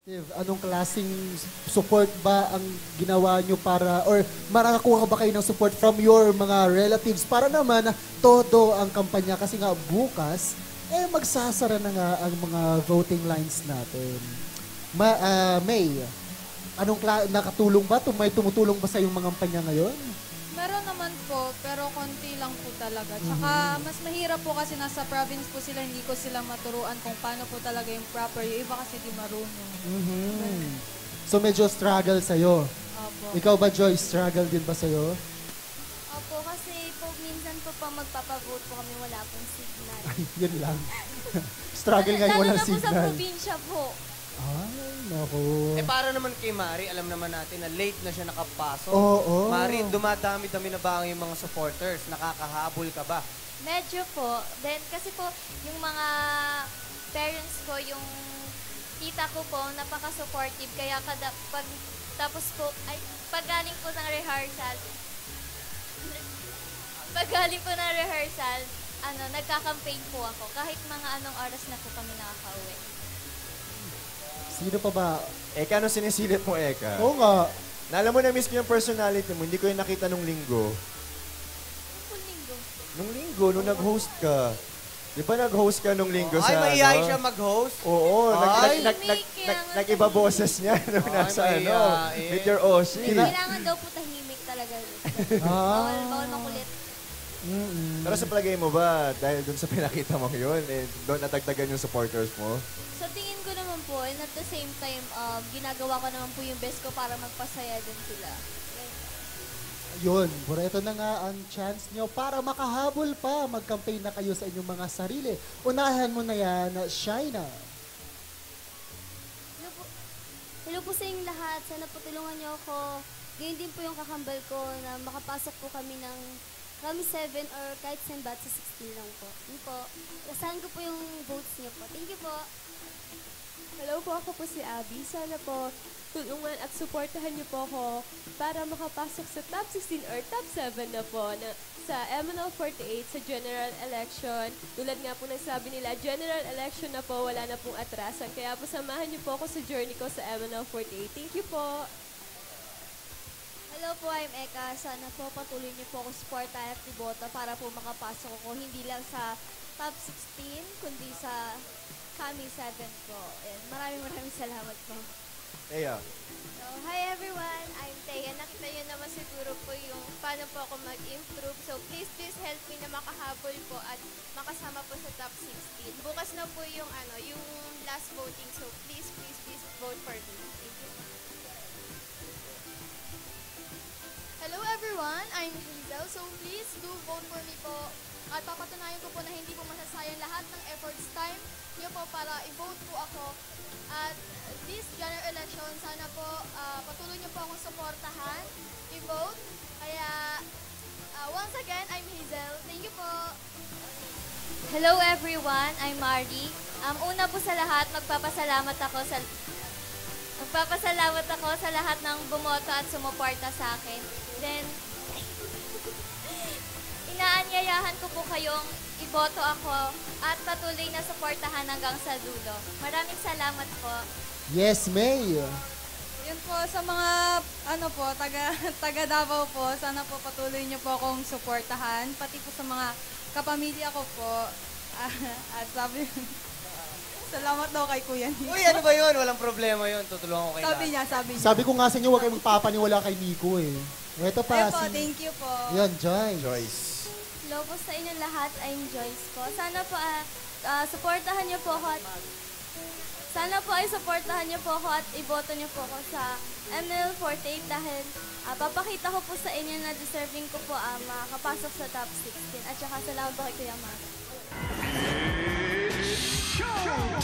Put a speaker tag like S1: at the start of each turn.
S1: Anong klaseng support ba ang ginawa nyo para, or marakakuha ba kayo ng support from your mga relatives para naman todo ang kampanya? Kasi nga bukas, magsasara na nga ang mga voting lines natin. May, nakatulong ba? May tumutulong ba sa yung mga kampanya ngayon?
S2: Meron naman po, pero konti lang po talaga. Tsaka mas mahirap po kasi nasa province po sila, hindi ko sila maturuan kung paano po talaga yung proper. Yung iba kasi di marunong.
S1: So medyo struggle sa'yo.
S2: Opo.
S1: Ikaw ba, Joy, struggle din ba sa'yo?
S3: Opo, kasi po minsan po pa magpapavote po kami wala pong signal.
S1: Ay, yun lang. Struggle ngayon, walang
S3: Lalo na po sa
S1: signal.
S3: probinsya po.
S1: Ay, naku.
S4: Para naman kay Mari, alam naman natin na late na siya nakapasok.
S1: Oo.
S4: Mari, dumadami-dami na ba ang yung mga supporters? Nakakahabol ka ba?
S3: Medyo po. Then kasi po, yung mga parents ko, yung tita ko po, napaka-supportive. Kaya tapos po, pag galing po ng rehearsal, nagka-campaign po ako. Kahit mga anong oras na po kami nakaka-uwi.
S1: Sino pa ba?
S5: Eka, ano sinisilip mo, Eka?
S1: Oo nga.
S5: Naalam mo na miss ko yung personality mo, hindi ko yung nakita nung linggo. Nung linggo, nung nag-host ka. Di ba nag-host ka nung linggo sa
S4: mahihayin siya mag-host?
S5: Oo,
S4: Ay,
S5: nag-iba boses niya nung nasa with your Oshi.
S3: Kailangan daw po tahimik talaga. Bawal makulit.
S5: Pero sa palagay mo ba, dahil dun sa pinakita mo yun, doon natagdagan yung supporters mo?
S3: Sa tingin ko naman po, and at the same time, ginagawa ko naman po yung best ko para magpasaya din sila.
S1: Yun, pero ito na nga ang chance nyo para makahabol pa. Mag-campaign na kayo sa inyong mga sarili. Unahan mo na yan, Shaina.
S6: Hello po sa inyong lahat. Sana po tulungan niyo ako. Ganyan din po yung kakambal ko na makapasok po kami ng kami 7 or kahit 10 bat sa 16 lang po. Yun po. Asahan ko po yung votes niyo po. Thank you po.
S7: Hello po, ako po si Abby. Sana po tulungan at suportahan niyo po ako para makapasok sa top 16 or top 7 na po sa MNL 48 sa general election. Tulad nga po ng sabi nila, general election na po, wala na pong atrasan. Kaya po samahan niyo po ako sa journey ko sa MNL 48. Thank you po.
S3: Hello po, I'm Eka. Sana po patuloy niyo po ako suportahan at iboto para po makapasok ako hindi lang sa top 16, kundi sa kami 7 po. Maraming salamat po.
S5: Teya.
S3: So, hi everyone, I'm Teya. Nakita niyo naman siguro po yung paano po ako mag-improve. So please help me na makahabol po at makasama po sa top 16. Bukas na po yung last voting. So please vote for me. Thank you.
S8: Hello everyone, I'm Hazel. So please do vote for me po. At papatunayan ko po na hindi po masasayang lahat ng efforts time niyo po para i-vote po ako. At this general election, sana po patuloy niyo po akong suportahan, i-vote. Kaya once again, I'm Hazel. Thank you po.
S3: Hello everyone, I'm Mardy. Una po sa lahat, magpapasalamat ako sa lahat ng bumoto at sumuporta sa akin. Then, inaanyayahan ko po kayong iboto ako at patuloy na suportahan hanggang sa dulo. Maraming salamat po.
S1: Yes, May.
S2: Yun po, sa mga, taga Davao po, sana po patuloy niyo po akong suportahan. Pati po sa mga kapamilya ko po. At salamat daw kay Kuya Nico.
S4: Uy, ano ba yun? Walang problema yun. Tutulungan ko kayo
S2: Sabi niya.
S1: Sabi ko nga sa inyo, huwag kayong magpapaniwala kay Nico eh. Ito pa,
S2: Ayun po, thank you po.
S1: Yan, Joyce.
S5: Joyce.
S3: Hello po sa inyo lahat, I'm Joyce po. Sana po suportahan niyo po ako at iboto niyo po ako sa MNL48 dahil papakita ko po sa inyo na deserving ko po makakapasok sa top 16 at saka salamat po kay Kuya Mark.